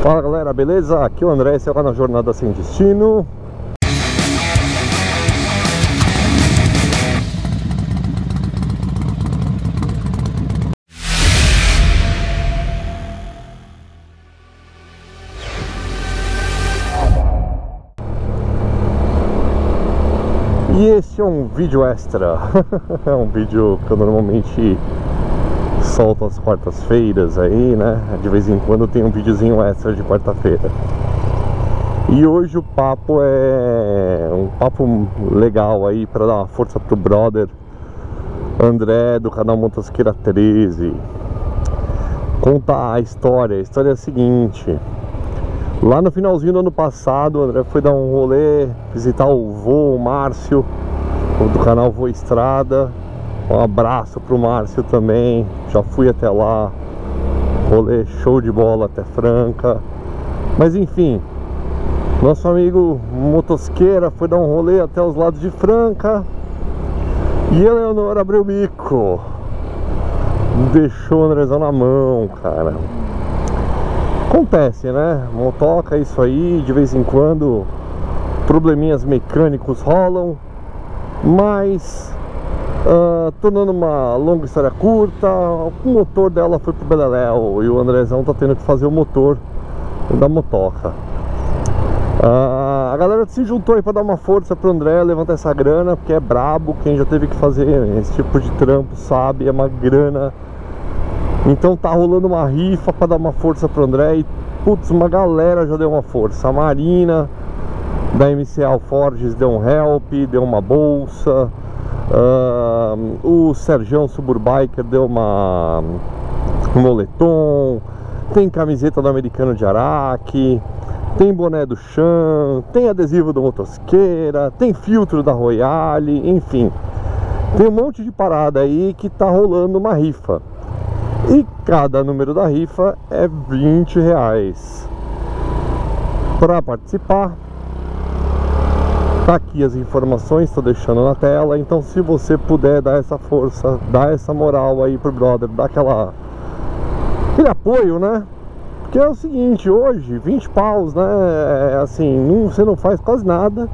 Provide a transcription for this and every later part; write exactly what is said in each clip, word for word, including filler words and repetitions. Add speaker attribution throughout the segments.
Speaker 1: Fala galera, beleza? Aqui é o André, esse é o canal Jornada Sem Destino. E esse é um vídeo extra. É um vídeo que eu normalmente solto às quartas-feiras aí, né? De vez em quando tem um videozinho extra de quarta-feira. E hoje o papo é um papo legal aí para dar uma força pro brother André do canal Motosqueira treze. Contar a história. A história é a seguinte: lá no finalzinho do ano passado, o André foi dar um rolê, visitar o vô, o Márcio, do canal Vô Estrada. Um abraço pro Márcio também, já fui até lá, rolê show de bola até Franca. Mas enfim, nosso amigo Motosqueira foi dar um rolê até os lados de Franca e a Leonor abriu o bico, deixou o Andrezão na mão, cara. Acontece, né? Motoca, isso aí, de vez em quando probleminhas mecânicos rolam, mas uh, tornando uma longa história curta, o motor dela foi pro beleléu e o Andrezão tá tendo que fazer o motor da motoca. Uh, a galera se juntou aí pra dar uma força pro André levantar essa grana, porque é brabo. Quem já teve que fazer esse tipo de trampo sabe, é uma grana. Então tá rolando uma rifa pra dar uma força pro André e, putz, uma galera já deu uma força. A Marina da M C Alforges deu um help, deu uma bolsa. uh, O Serjão Suburbiker deu uma um moletom. Tem camiseta do Americano de Araque, tem boné do Chan, tem adesivo do Motosqueira, tem filtro da Royale, enfim, tem um monte de parada aí que tá rolando uma rifa. E cada número da rifa é vinte reais. Para participar, tá aqui as informações, estou deixando na tela. Então se você puder dar essa força, dar essa moral aí pro brother, dar aquela, aquele apoio, né? Porque é o seguinte, hoje vinte paus, né? É assim, não, você não faz quase nada.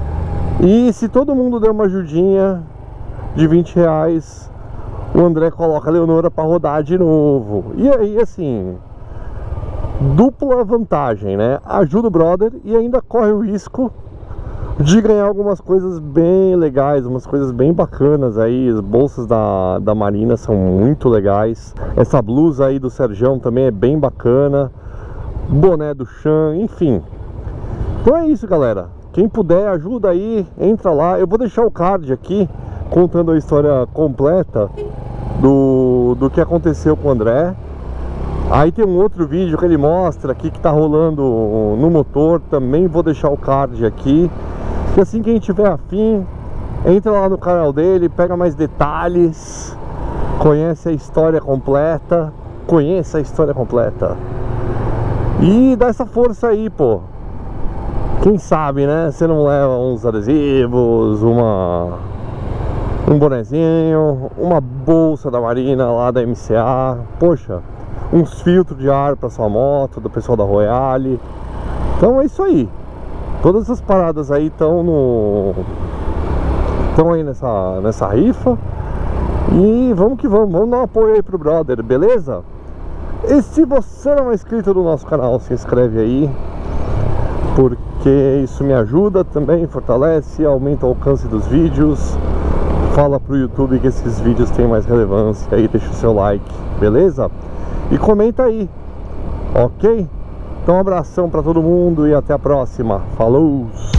Speaker 1: E se todo mundo der uma ajudinha de vinte reais, o André coloca a Leonora para rodar de novo. E aí, assim, dupla vantagem, né? Ajuda o brother e ainda corre o risco de ganhar algumas coisas bem legais, umas coisas bem bacanas aí. As bolsas da, da Marina são muito legais. Essa blusa aí do Serjão também é bem bacana. Boné do Chan, enfim. Então é isso, galera. Quem puder, ajuda aí, entra lá. Eu vou deixar o card aqui contando a história completa do, do que aconteceu com o André. Aí tem um outro vídeo que ele mostra aqui que tá rolando no motor. Também vou deixar o card aqui. E assim, quem tiver afim, entra lá no canal dele, pega mais detalhes, conhece a história completa. Conheça a história completa e dá essa força aí, pô. Quem sabe, né? Você não leva uns adesivos, uma... um bonezinho, uma bolsa da Marina lá da M C A, poxa, uns filtros de ar para sua moto, do pessoal da Royale. Então é isso aí. Todas essas paradas aí estão no... estão aí nessa, nessa rifa. E vamos que vamos, vamos dar um apoio aí pro brother, beleza? E se você não é inscrito no nosso canal, se inscreve aí, porque isso me ajuda também, fortalece, aumenta o alcance dos vídeos. Fala pro YouTube que esses vídeos têm mais relevância aí, deixa o seu like, beleza? E comenta aí, ok? Então um abração pra todo mundo e até a próxima. Falou!